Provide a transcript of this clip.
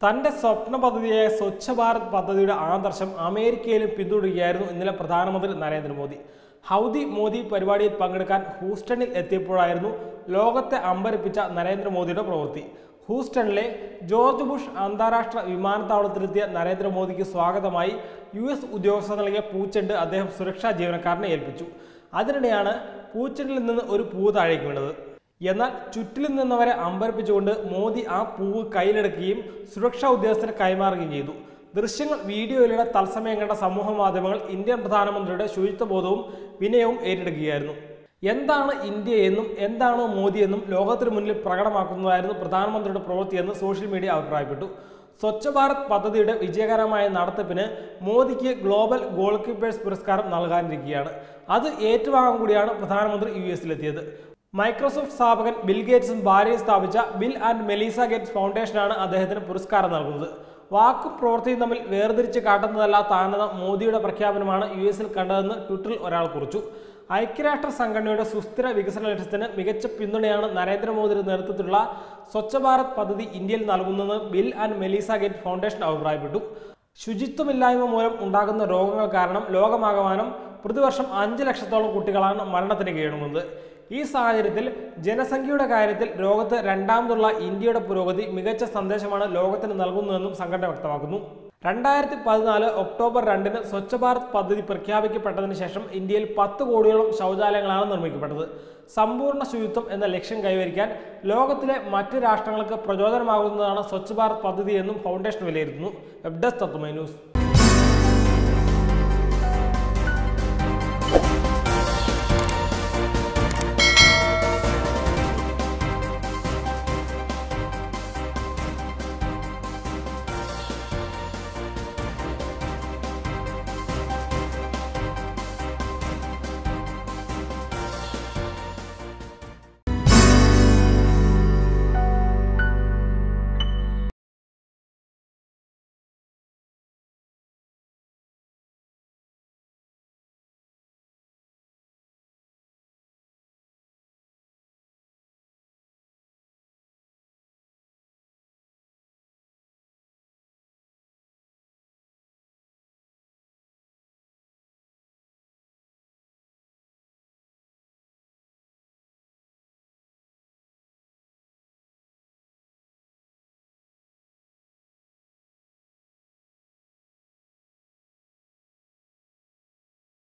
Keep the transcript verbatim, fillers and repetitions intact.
തന്റെ സ്വപ്ന പദ്ധതിയായ സ്വച്ഛ ഭാരത് പദ്ധതിയുടെ ആദർശം അമേരിക്കയിലും പിന്തുടരുകയായിരുന്നു ഇന്നലെ പ്രധാനമന്ത്രി നരേന്ദ്രമോദി. ഹൗദി മോദി പരിപാടിയിൽ പങ്കെടുക്കാൻ ഹൂസ്റ്റണിൽ എത്തിയപ്പോഴായിരുന്നു ലോകത്തെ അമ്പരപ്പിച്ച നരേന്ദ്രമോദിയുടെ പ്രവൃത്തി. ഹൂസ്റ്റണിലെ ജോർജ് ബുഷ് അന്താരാഷ്ട്ര വിമാനത്താവളത്തിലെത്തിയ നരേന്ദ്രമോദിക്ക് സ്വാഗതമായി യു എസ് ഉദ്യോഗസ്ഥർ നൽകിയ പൂച്ചെണ്ട് അദ്ദേഹം സുരക്ഷാ ജീവനക്കാരനെ ഏൽപ്പിച്ചു. അതിനിടെയാണ് പൂച്ചെണ്ടിൽ നിന്ന് ഒരു പൂവ് താഴേക്ക് വീണത്. എന്നാൽ ചുറ്റിലും നിന്നവരെ അമ്പരപ്പിച്ചുകൊണ്ട് മോദി ആ പൂവ് കയ്യിലെടുക്കുകയും സുരക്ഷാ ഉദ്യോഗസ്ഥരെ കൈമാറുകയും ചെയ്തു. ദൃശ്യങ്ങൾ വീഡിയോയിലൂടെ തത്സമയം കണ്ട സമൂഹ മാധ്യമങ്ങൾ ഇന്ത്യൻ പ്രധാനമന്ത്രിയുടെ ശുചിത്വബോധവും വിനയവും ഏറ്റെടുക്കുകയായിരുന്നു. എന്താണ് ഇന്ത്യ എന്നും എന്താണ് മോദി എന്നും ലോകത്തിന് മുന്നിൽ പ്രകടമാക്കുന്നതായിരുന്നു പ്രധാനമന്ത്രിയുടെ പ്രവൃത്തിയെന്ന് സോഷ്യൽ മീഡിയ അഭിപ്രായപ്പെട്ടു. സ്വച്ഛ ഭാരത് പദ്ധതിയുടെ വിജയകരമായ നടത്തിപ്പിന് മോദിക്ക് ഗ്ലോബൽ ഗോൾ കീപ്പേഴ്സ് പുരസ്കാരം നൽകാനിരിക്കുകയാണ്. അത് ഏറ്റുവാങ്ങാൻ കൂടിയാണ് പ്രധാനമന്ത്രി യു എസിലെത്തിയത്. മൈക്രോസോഫ്റ്റ് സ്ഥാപകൻ ബിൽ ഗേറ്റ്സും ഭാര്യയും സ്ഥാപിച്ച ബിൽ ആൻഡ് മെലീസ ഗേറ്റ്സ് ഫൗണ്ടേഷനാണ് അദ്ദേഹത്തിന് പുരസ്കാരം നൽകുന്നത്. വാക്കും പ്രവൃത്തിയും തമ്മിൽ വേർതിരിച്ച് കാട്ടുന്നതല്ല താനെന്ന മോദിയുടെ പ്രഖ്യാപനമാണ് യു എസിൽ കണ്ടതെന്ന് ട്വിറ്ററിൽ ഒരാൾ കുറിച്ചു. ഐക്യരാഷ്ട്ര സംഘടനയുടെ സുസ്ഥിര വികസന ലക്ഷ്യത്തിന് മികച്ച പിന്തുണയാണ് നരേന്ദ്രമോദിയുടെ നേതൃത്വത്തിലുള്ള സ്വച്ഛ ഭാരത് പദ്ധതി ഇന്ത്യയിൽ നൽകുന്നതെന്ന് Bill and Melinda Gates foundation അഭിപ്രായപ്പെട്ടു. ശുചിത്വമില്ലായ്മ മൂലം ഉണ്ടാകുന്ന രോഗങ്ങൾ കാരണം ലോകമാകമാനം പ്രതിവർഷം അഞ്ച് ലക്ഷത്തോളം കുട്ടികളാണ് മരണത്തിന് കീഴടങ്ങുന്നത്. ഈ സാഹചര്യത്തിൽ ജനസംഖ്യയുടെ കാര്യത്തിൽ ലോകത്ത് രണ്ടാമതുള്ള ഇന്ത്യയുടെ പുരോഗതി മികച്ച സന്ദേശമാണ് ലോകത്തിന് നൽകുന്നതെന്നും സംഘടന വ്യക്തമാക്കുന്നു. രണ്ടായിരത്തി പതിനാല് ഒക്ടോബർ രണ്ടിന് സ്വച്ഛ ഭാരത് പദ്ധതി പ്രഖ്യാപിക്കപ്പെട്ടതിന് ശേഷം ഇന്ത്യയിൽ പത്ത് കോടിയോളം ശൗചാലയങ്ങളാണ് നിർമ്മിക്കപ്പെട്ടത്. സമ്പൂർണ്ണ ശുചിത്വം എന്ന ലക്ഷ്യം കൈവരിക്കാൻ ലോകത്തിലെ മറ്റ് രാഷ്ട്രങ്ങൾക്ക് പ്രചോദനമാകുന്നതാണ് സ്വച്ഛ ഭാരത് പദ്ധതി എന്നും ഫൗണ്ടേഷൻ വിലയിരുത്തുന്നു. Web desk Tatwamayi news.